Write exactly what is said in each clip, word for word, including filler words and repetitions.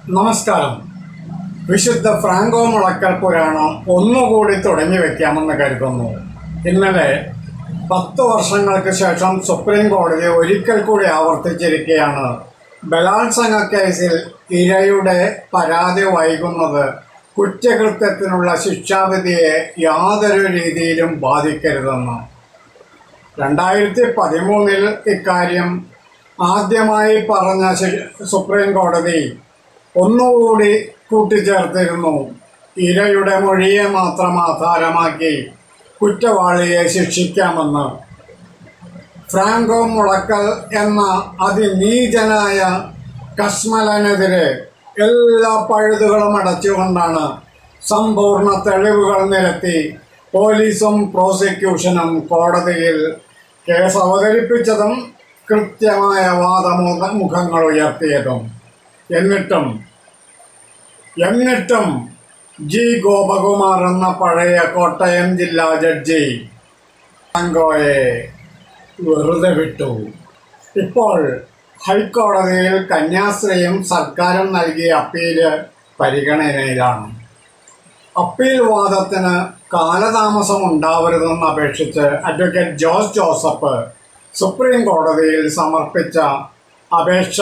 നമസ്കാരം. വിശുദ്ധ ഫ്രാങ്കോ മുളക്കൽ പുരാണം ഒന്നുകൂടി തുടങ്ങി വയ്ക്കാമെന്ന് കരുതുന്നു. ഇന്നലെ പത്ത് വർഷങ്ങൾക്ക് ശേഷം സുപ്രീം കോടതി ഒരിക്കൽ കൂടി ആവർത്തിച്ചിരിക്കുകയാണ്. ബലാത്സംഗ കേസിൽ ഇരയുടെ പരാതി വൈകുന്നത് കുറ്റകൃത്യത്തിനുള്ള ശിക്ഷാവിധിയെ യാതൊരു രീതിയിലും ബാധിക്കരുതെന്ന്. രണ്ടായിരത്തി പതിമൂന്നിൽ ഇക്കാര്യം ആദ്യമായി പറഞ്ഞ സുപ്രീം കോടതി ഒന്നുകൂടി കൂട്ടിച്ചേർത്തിരുന്നു. ഇരയുടെ മൊഴിയെ മാത്രം ആധാരമാക്കി കുറ്റവാളിയെ ശിക്ഷിക്കാമെന്ന്. ഫ്രാങ്കോ മുളക്കൽ എന്ന അതിനീചനായ കശ്മലനെതിരെ എല്ലാ പഴുതുകളും അടച്ചുകൊണ്ടാണ് സമ്പൂർണ്ണ തെളിവുകൾ നിരത്തി പോലീസും പ്രോസിക്യൂഷനും കോടതിയിൽ കേസ് അവതരിപ്പിച്ചതും കൃത്യമായ വാദമുഖങ്ങൾ ഉയർത്തിയതും. എന്നിട്ടും എന്നിട്ടും ജി ഗോപകുമാർ എന്ന പഴയ കോട്ടയം ജില്ലാ ജഡ്ജി ഫ്രാങ്കോയെ വെറുതെ വിട്ടു. ഇപ്പോൾ ഹൈക്കോടതിയിൽ കന്യാസ്ത്രീയും സർക്കാരും നൽകിയ അപ്പീല് പരിഗണനയിലാണ്. അപ്പീൽ വാദത്തിന് കാലതാമസം ഉണ്ടാവരുതെന്ന് അപേക്ഷിച്ച് അഡ്വക്കേറ്റ് ജോസ് ജോസഫ് സുപ്രീം കോടതിയിൽ സമർപ്പിച്ച അപേക്ഷ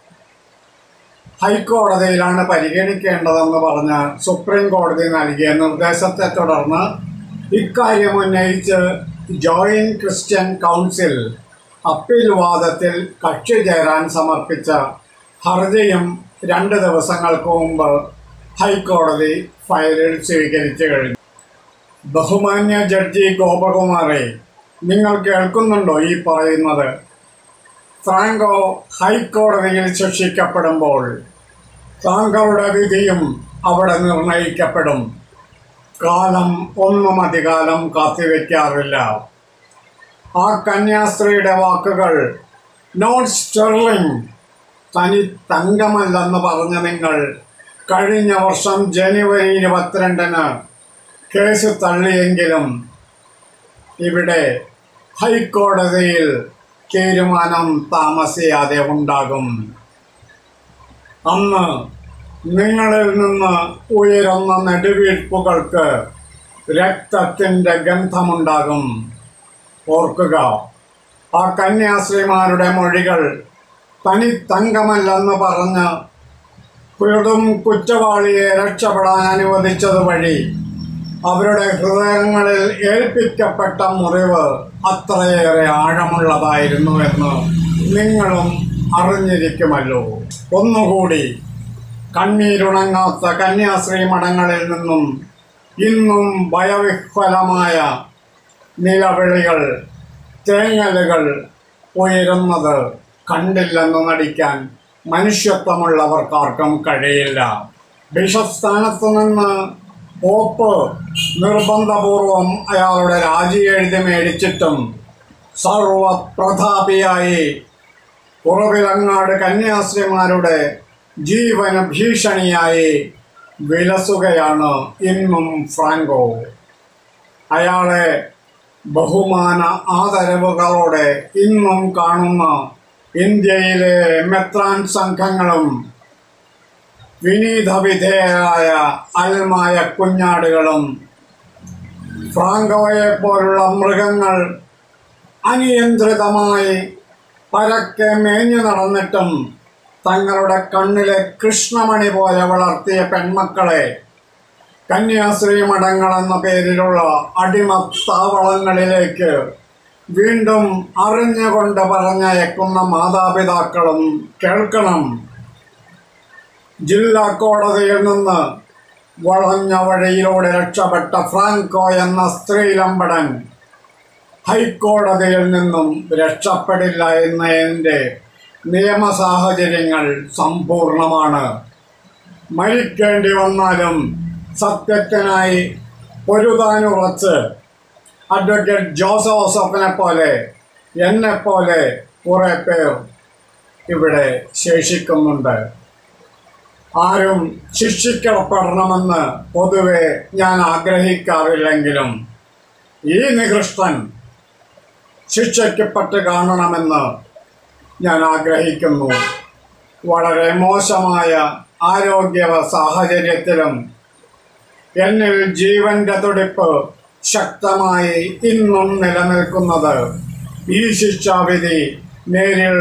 ഹൈക്കോടതിയിലാണ് പരിഗണിക്കേണ്ടതെന്ന് പറഞ്ഞ് സുപ്രീം കോടതി നൽകിയ നിർദ്ദേശത്തെ തുടർന്ന് ഇക്കാര്യം ഉന്നയിച്ച് ജോയിന്റ് ക്രിസ്ത്യൻ കൗൺസിൽ അപ്പീൽ വാദത്തിൽ കക്ഷി ചേരാൻ സമർപ്പിച്ച ഹർജിയും രണ്ട് ദിവസങ്ങൾക്ക് മുമ്പ് ഹൈക്കോടതി ഫയലിൽ സ്വീകരിച്ചു കഴിഞ്ഞു. ബഹുമാന്യ ജഡ്ജി ഗോപകുമാറെ, നിങ്ങൾ കേൾക്കുന്നുണ്ടോ ഈ പറയുന്നത്? ഫ്രാങ്കോ ഹൈക്കോടതിയിൽ ശിക്ഷിക്കപ്പെടുമ്പോൾ താങ്കളുടെ വിധിയും അവിടെ നിർണയിക്കപ്പെടും. കാലം ഒന്നും അധികാലം കാത്തിവെക്കാറില്ല. ആ കന്യാസ്ത്രീയുടെ വാക്കുകൾ നോട്ട് സ്റ്റെർലിംഗ്, തനി തങ്കമല്ലെന്ന് പറഞ്ഞ നിങ്ങൾ കഴിഞ്ഞ വർഷം ജനുവരി ഇരുപത്തിരണ്ടിന് കേസ് തള്ളിയെങ്കിലും ഇവിടെ ഹൈക്കോടതിയിൽ തീരുമാനം താമസിയാതെ ഉണ്ടാകും. അന്ന് നിങ്ങളിൽ നിന്ന് ഉയരുന്ന നെടുവീർപ്പുകൾക്ക് രക്തത്തിൻ്റെ ഗന്ധമുണ്ടാകും. ഓർക്കുക, ആ കന്യാസ്ത്രീമാരുടെ മൊഴികൾ തനി തങ്കമല്ലെന്ന് പറഞ്ഞ് കൊടും കുറ്റവാളിയെ രക്ഷപ്പെടാൻ അനുവദിച്ചത് വഴി അവരുടെ ഹൃദയങ്ങളിൽ ഏൽപ്പിക്കപ്പെട്ട മുറിവ് അത്രയേറെ ആഴമുള്ളതായിരുന്നു എന്ന് നിങ്ങളും അറിഞ്ഞിരിക്കുമല്ലോ. ഒന്നുകൂടി, കണ്ണീരുണങ്ങാത്ത കന്യാസ്ത്രീ മഠങ്ങളിൽ നിന്നും ഇന്നും ഭയവിഹ്വലമായ നിലവിളികൾ, തേങ്ങലുകൾ ഉയരുന്നത് കണ്ടില്ലെന്ന് നടിക്കാൻ മനുഷ്യത്വമുള്ളവർക്കാർക്കും കഴിയില്ല. ബിഷപ്പ് സ്ഥാനത്ത് നിന്ന് പോപ്പ് നിർബന്ധപൂർവം അയാളുടെ രാജി എഴുതി മേടിച്ചിട്ടും സർവപ്രതാപിയായി കുറവിലങ്ങാട് കന്യാസ്ത്രീമാരുടെ ജീവന ഭീഷണിയായി വിലസുകയാണ് ഇന്നും ഫ്രാങ്കോ. അയാളെ ബഹുമാന ആദരവുകളോടെ ഇന്നും കാണുന്ന ഇന്ത്യയിലെ മെത്രാൻ സംഘങ്ങളും വിനീത വിധേയരായ അൽമായ കുഞ്ഞാടുകളും ഫ്രാങ്കോയെ പോലുള്ള മൃഗങ്ങൾ അനിയന്ത്രിതമായി പരക്കെ മേഞ്ഞു നടന്നിട്ടും തങ്ങളുടെ കണ്ണിലെ കൃഷ്ണമണി പോലെ വളർത്തിയ പെൺമക്കളെ കന്യാസ്ത്രീ മഠങ്ങൾ എന്ന പേരിലുള്ള അടിമത്താവളങ്ങളിലേക്ക് വീണ്ടും അറിഞ്ഞുകൊണ്ട് പറഞ്ഞയക്കുന്ന മാതാപിതാക്കളും കേൾക്കണം. ജില്ലാ കോടതിയിൽ നിന്ന് വളഞ്ഞ വഴിയിലൂടെ രക്ഷപ്പെട്ട ഫ്രാങ്കോ എന്ന സ്ത്രീലമ്പടൻ ഹൈക്കോടതിയിൽ നിന്നും രക്ഷപ്പെടില്ല എന്നതിൻ്റെ നിയമ സാഹചര്യങ്ങൾ സമ്പൂർണമാണ്. മരിക്കേണ്ടി വന്നാലും സത്യത്തിനായി പൊരുതാനുറച്ച് അഡ്വക്കേറ്റ് ജോസ് ജോസഫിനെ പോലെ എന്നെപ്പോലെ കുറേ പേർ ഇവിടെ ശേഷിക്കുന്നുണ്ട്. ആരും ശിക്ഷിക്കപ്പെടണമെന്ന് പൊതുവെ ഞാൻ ആഗ്രഹിക്കാറില്ലെങ്കിലും ഈ നികൃഷ്ടൻ ശിക്ഷിക്കപ്പെട്ട് കാണണമെന്ന് ഞാൻ ആഗ്രഹിക്കുന്നു. വളരെ മോശമായ ആരോഗ്യ സാഹചര്യത്തിലും എന്നിൽ ജീവന്റെ തുടിപ്പ് ശക്തമായി ഇന്നും നിലനിൽക്കുന്നത് ഈ ശിക്ഷാവിധി നേരിൽ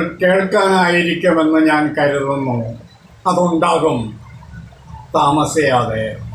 കേൾക്കാനായിരിക്കുമെന്ന് ഞാൻ കരുതുന്നു. അതുണ്ടാകും താമസിയാതെ.